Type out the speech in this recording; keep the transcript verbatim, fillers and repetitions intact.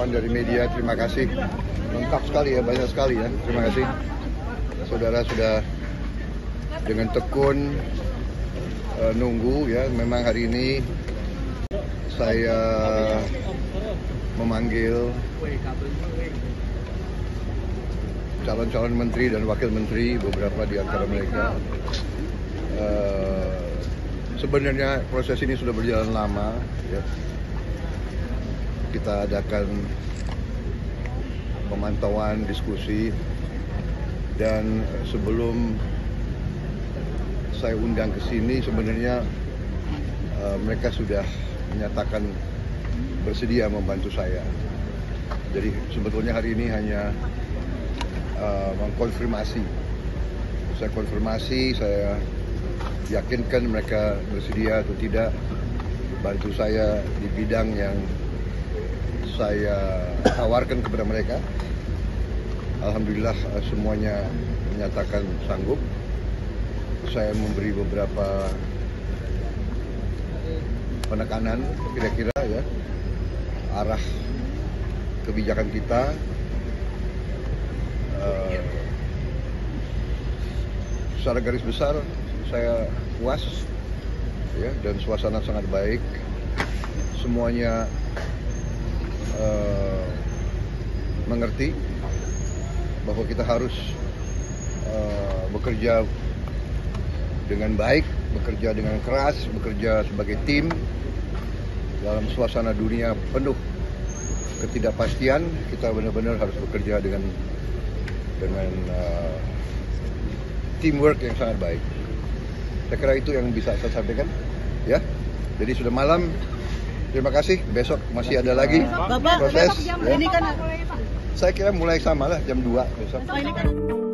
teman-teman dari media, terima kasih. Lengkap sekali ya, banyak sekali ya. Terima kasih. Saudara sudah dengan tekun uh, nunggu ya. Memang hari ini saya memanggil calon-calon menteri dan wakil menteri, beberapa di antara mereka. Uh, sebenarnya proses ini sudah berjalan lama ya. Kita adakan pemantauan, diskusi, dan sebelum saya undang ke sini sebenarnya uh, mereka sudah menyatakan bersedia membantu saya. Jadi sebetulnya hari ini hanya uh, mengkonfirmasi. Saya konfirmasi, saya yakinkan mereka bersedia atau tidak bantu saya di bidang yang saya tawarkan kepada mereka. Alhamdulillah semuanya menyatakan sanggup. Saya memberi beberapa penekanan kira-kira ya arah kebijakan kita. Uh, secara garis besar saya puas ya, dan suasana sangat baik. Semuanya Uh, mengerti bahwa kita harus uh, bekerja dengan baik, bekerja dengan keras, bekerja sebagai tim dalam suasana dunia penuh ketidakpastian. Kita benar-benar harus bekerja dengan dengan uh, teamwork yang sangat baik. Saya kira itu yang bisa saya sampaikan ya. Jadi sudah malam. Terima kasih. Besok masih ada lagi Bapak, proses. besok jam ya. ini kan Saya kira mulai sama lah jam dua besok. ini kan